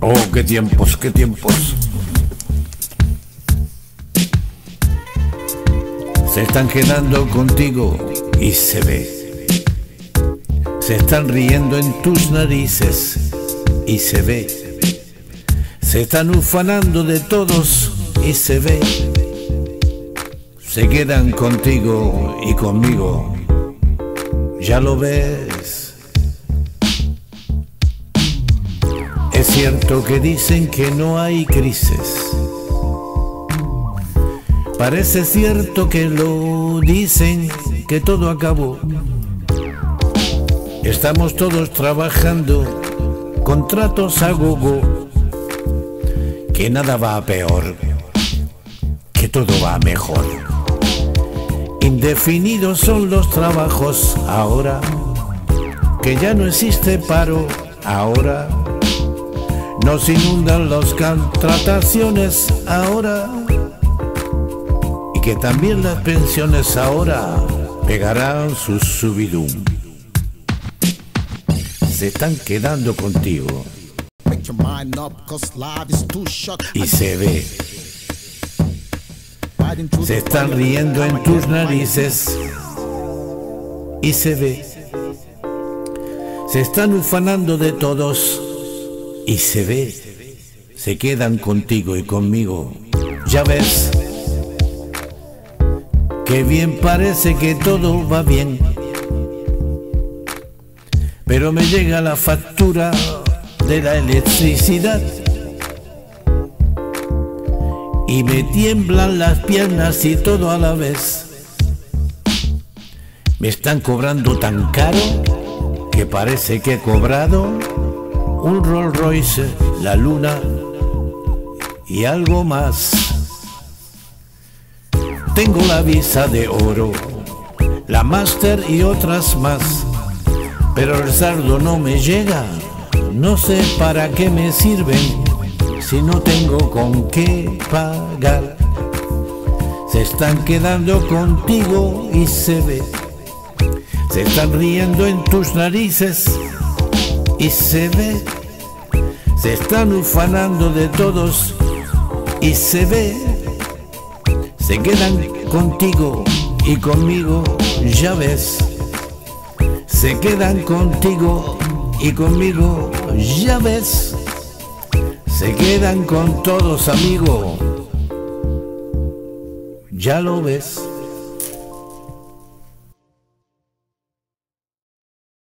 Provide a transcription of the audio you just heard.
Oh, qué tiempos, qué tiempos. Se están quedando contigo y se ve. Se están riendo en tus narices y se ve. Se están ufanando de todos y se ve. Se quedan contigo y conmigo, ya lo ves. Es cierto que dicen que no hay crisis. Parece cierto que lo dicen, que todo acabó. Estamos todos trabajando, contratos a gogo, que nada va a peor, que todo va mejor. Indefinidos son los trabajos ahora, que ya no existe paro ahora. Nos inundan las contrataciones ahora, y que también las pensiones ahora pegarán su subidum. Se están quedando contigo y se ve. Se están riendo en tus narices y se ve. Se están ufanando de todos y se ve. Se quedan contigo y conmigo, ya ves. Qué bien parece que todo va bien, pero me llega la factura de la electricidad y me tiemblan las piernas y todo a la vez. Me están cobrando tan caro que parece que he cobrado un Rolls Royce, la luna y algo más. Tengo la visa de oro, la Master y otras más, pero el saldo no me llega. No sé para qué me sirven si no tengo con qué pagar. Se están quedando contigo y se ve. Se están riendo en tus narices y se ve. Se están ufanando de todos y se ve. Se quedan contigo y conmigo, ya ves. Se quedan contigo y conmigo, ya ves. Se quedan con todos, amigo, ya lo ves.